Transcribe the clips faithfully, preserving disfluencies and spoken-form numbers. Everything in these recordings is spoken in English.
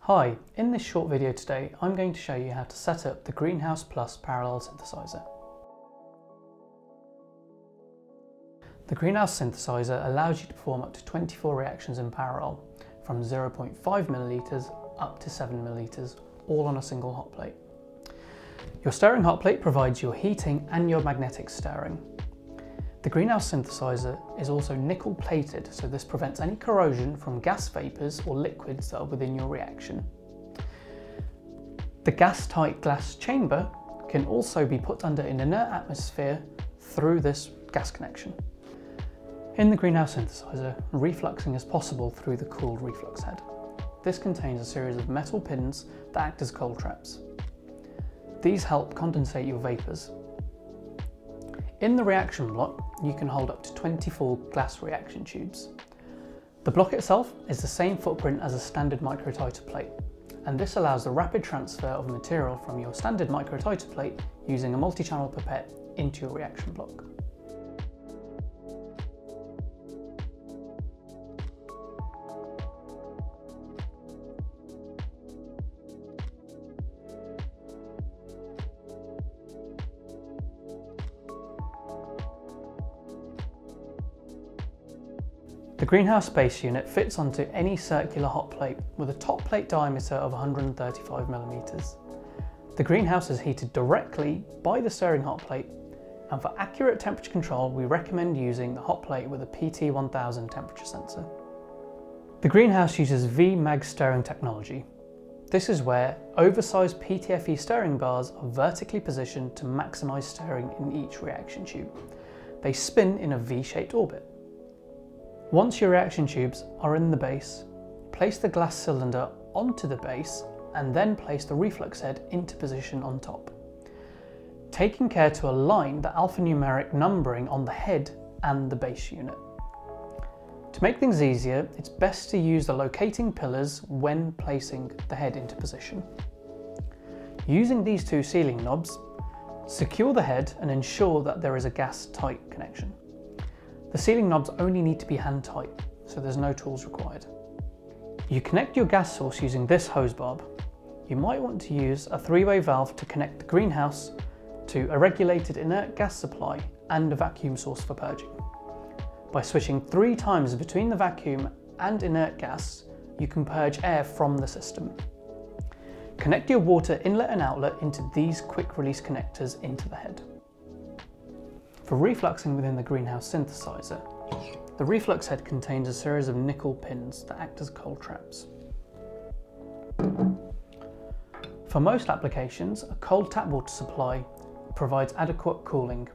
Hi, in this short video today I'm going to show you how to set up the GreenHouse Plus parallel synthesizer. The GreenHouse synthesizer allows you to perform up to twenty-four reactions in parallel, from zero point five milliliters up to seven milliliters, all on a single hot plate. Your stirring hot plate provides your heating and your magnetic stirring. The GreenHouse synthesizer is also nickel plated, so this prevents any corrosion from gas vapours or liquids that are within your reaction. The gas-tight glass chamber can also be put under an inert atmosphere through this gas connection. In the GreenHouse synthesizer, refluxing is possible through the cooled reflux head. This contains a series of metal pins that act as cold traps. These help condensate your vapours. In the reaction block, you can hold up to twenty-four glass reaction tubes. The block itself is the same footprint as a standard micro-titer plate, and this allows the rapid transfer of material from your standard micro-titer plate using a multi-channel pipette into your reaction block. The GreenHouse base unit fits onto any circular hot plate with a top plate diameter of one hundred thirty-five millimeters. The GreenHouse is heated directly by the stirring hot plate, and for accurate temperature control we recommend using the hot plate with a P T one thousand temperature sensor. The GreenHouse uses V MAG stirring technology. This is where oversized P T F E stirring bars are vertically positioned to maximise stirring in each reaction tube. They spin in a V-shaped orbit. Once your reaction tubes are in the base, place the glass cylinder onto the base and then place the reflux head into position on top, taking care to align the alphanumeric numbering on the head and the base unit. To make things easier, it's best to use the locating pillars when placing the head into position. Using these two sealing knobs, secure the head and ensure that there is a gas-tight connection. The sealing knobs only need to be hand tight, so there's no tools required. You connect your gas source using this hose barb. You might want to use a three-way valve to connect the GreenHouse to a regulated inert gas supply and a vacuum source for purging. By switching three times between the vacuum and inert gas, you can purge air from the system. Connect your water inlet and outlet into these quick release connectors into the head. For refluxing within the GreenHouse synthesizer, the reflux head contains a series of nickel pins that act as cold traps. For most applications, a cold tap water supply provides adequate cooling.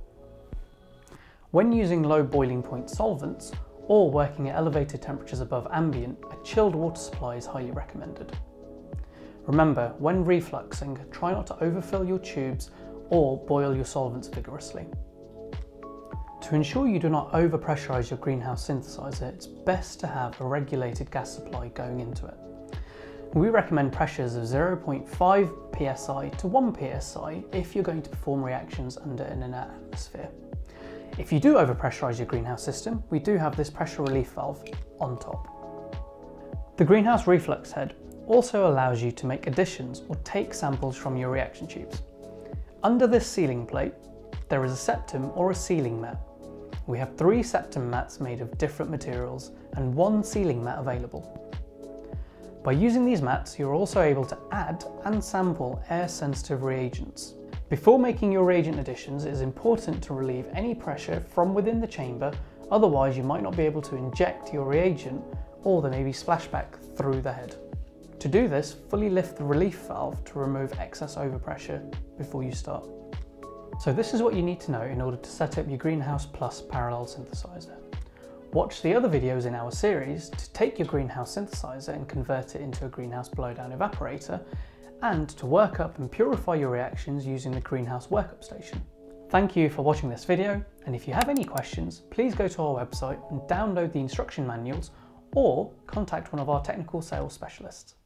When using low boiling point solvents or working at elevated temperatures above ambient, a chilled water supply is highly recommended. Remember, when refluxing, try not to overfill your tubes or boil your solvents vigorously. To ensure you do not overpressurize your GreenHouse synthesizer, it's best to have a regulated gas supply going into it. We recommend pressures of zero point five P S I to one P S I if you're going to perform reactions under an inert atmosphere. If you do overpressurize your GreenHouse system, we do have this pressure relief valve on top. The GreenHouse reflux head also allows you to make additions or take samples from your reaction tubes. Under this sealing plate, there is a septum or a sealing mat. We have three septum mats made of different materials and one sealing mat available. By using these mats, you're also able to add and sample air-sensitive reagents. Before making your reagent additions, it is important to relieve any pressure from within the chamber, otherwise you might not be able to inject your reagent or there may be splashback through the head. To do this, fully lift the relief valve to remove excess overpressure before you start. So this is what you need to know in order to set up your GreenHouse Plus parallel synthesizer. Watch the other videos in our series to take your GreenHouse synthesizer and convert it into a GreenHouse blowdown evaporator, and to work up and purify your reactions using the GreenHouse workup station. Thank you for watching this video, and if you have any questions, please go to our website and download the instruction manuals or contact one of our technical sales specialists.